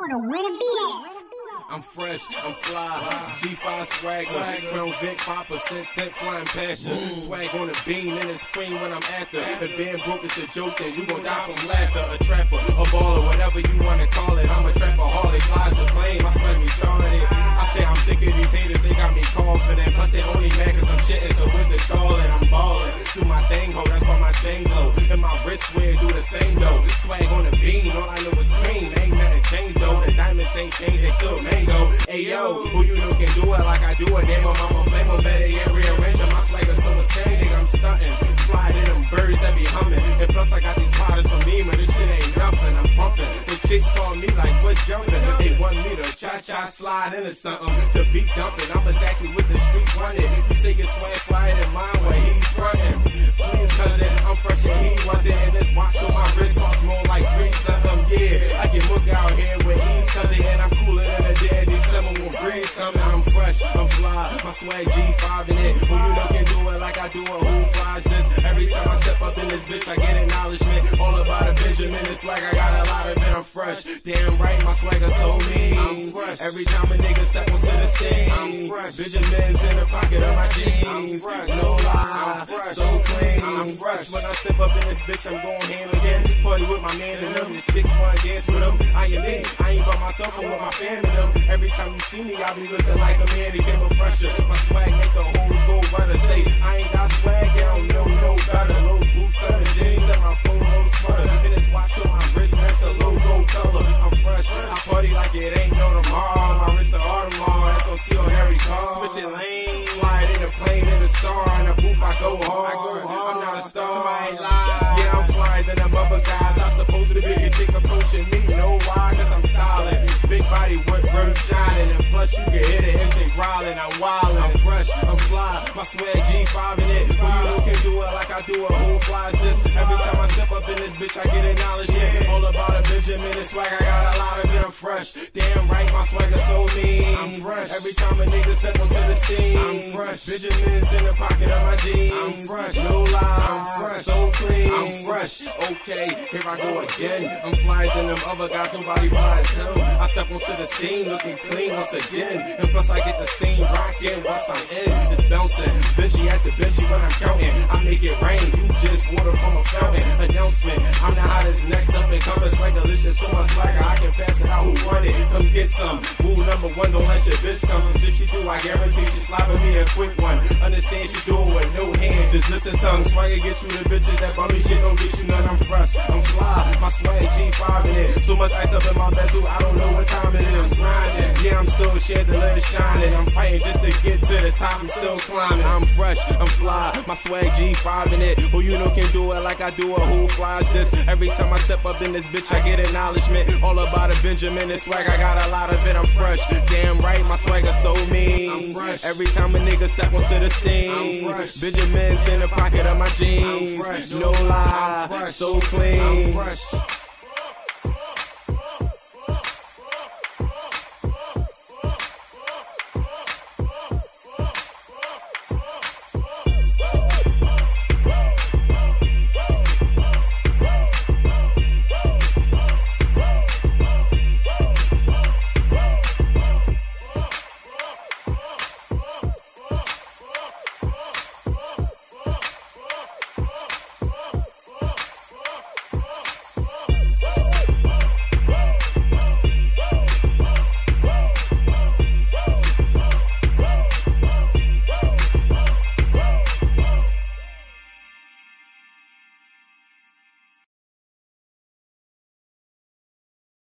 wanna win a beat. I'm fresh, I'm fly, G5 swagger, Crown Vic, 5% flying passion, swag on the beam and it's cream when I'm after. If being broke is a joke, then you gon' die from laughter. A trapper, a baller, whatever you wanna call it. I'm a trapper, Harley, flies a plane, my swag retarded. I say I'm sick of these haters, they got me confident. Plus they only mad cause I'm shitting, so with the stalling, I'm ballin'. Do my thing, ho, that's why my chain glow. And my wrist wear do the same though. Swag on the beam, all I know is cream. Ain't nothing changed though. The diamonds ain't changed, they still mango. Hey yo, who you know can do it like I do it? Damn, my mama flame on better, yeah, rearrange them. My swagger so insane, nigga, I'm stunting. Fly to them birds that be humming. And plus I got these powders from me, man, this shit ain't nothing. I'm pumping. The chicks call me like, what jumping? They want me to cha-cha slide into something. The beat dumping, I'm exactly what the streets running. You say your swag flying in mine where he's fronting. Please, cousin, I'm fresh and he wasn't. And this watch on my wrist costs more like 3 something. Yeah, I can look out here with ease, cousin, and I'm cooler than a daddy. Summer when breeze coming. I'm fresh, I'm fly, my swag G5 in it. Who you know can do it like I do it? Who flies this? Every time I step up in this bitch, I get acknowledgement. All about a Benjamin, this swag, I got a lot of it. I'm fresh, damn right, my swagger so mean. I'm fresh. Every time a nigga step onto the scene, I'm fresh. Benjamin's in the pocket of my jeans. I'm fresh, no lie, I'm fresh, so clean. I'm fresh. When I step up in this bitch, I'm going ham again. Party with my man and them, the chicks wanna dance with them. I am me, I ain't by myself, I'm with my fam and them. Every time you see me, I be looking like a man, it get no fresher. My swag make the hoes go runner. Say, I ain't got swag, I don't know no better. Low boots on the jeans and my polo sweater. And this watch on my wrist, that's the logo color. I'm fresh, I party like it ain't no tomorrow. My wrist are Audemars, that's on T on every car. Switching lanes, flying in the plane in the star. In the booth, I go hard. I'm not a star, somebody lie. Yeah, I'm flying than them other guys. I'm supposed to be a chick approaching me. No why, cause I'm styling. Big body, work shining. And plus you can hit it, MJ growling. I'm wildin'. I'm fresh, I'm fly. My swag G5 in it. Who you know can do it like I do it? Who flies this? Every time I step up in this bitch, I get acknowledgement. All about a Benjamin and swag, I got a lot of it. I'm fresh, damn right, my swagger so mean. I'm fresh. Every time a nigga step onto the scene, I'm fresh. Benjamin's in the pocket of my jeans. I'm fresh, no lie, I'm fresh, so clean. I'm fresh, okay, here I go again. I'm flying than them other guys, nobody flies him. I step onto the scene looking clean once again. And plus I get the scene rocking once I'm in. It's bouncing, Benji at the Benji when I'm counting. I make it rain, you just water from a fountain. Announcement, I'm the hottest next up and coming. Swag delicious, so much swagger, I can pass it out. Who want it? Come get some. Rule number 1, don't let your bitch come. Cause if she do, I guarantee she slapping me a quick one. Understand she do it with no hands, just lips and tongue. Swagger get you the bitches, that bummy shit don't get you none. I'm fresh, I'm fly, my swag G5 in it. So much ice up in my bezel, I don't know what time it is. Grinding, yeah, I'm still chandelier shining. I'm fighting just to get to the top, I'm still climbing. I'm fresh, I'm fly, my swag G5 in it. Who you know can do it like I do it? Who flies this? Every time I step up in this bitch, I get acknowledgement. All about a Benjamin and swag, I got a lot of it. I'm fresh, damn right, my swagger so mean. I'm fresh. Every time a nigga step onto the scene, I'm fresh. Benjamin's in the pocket of my jeans. I'm fresh, no lie, I'm fresh, so clean. I'm fresh.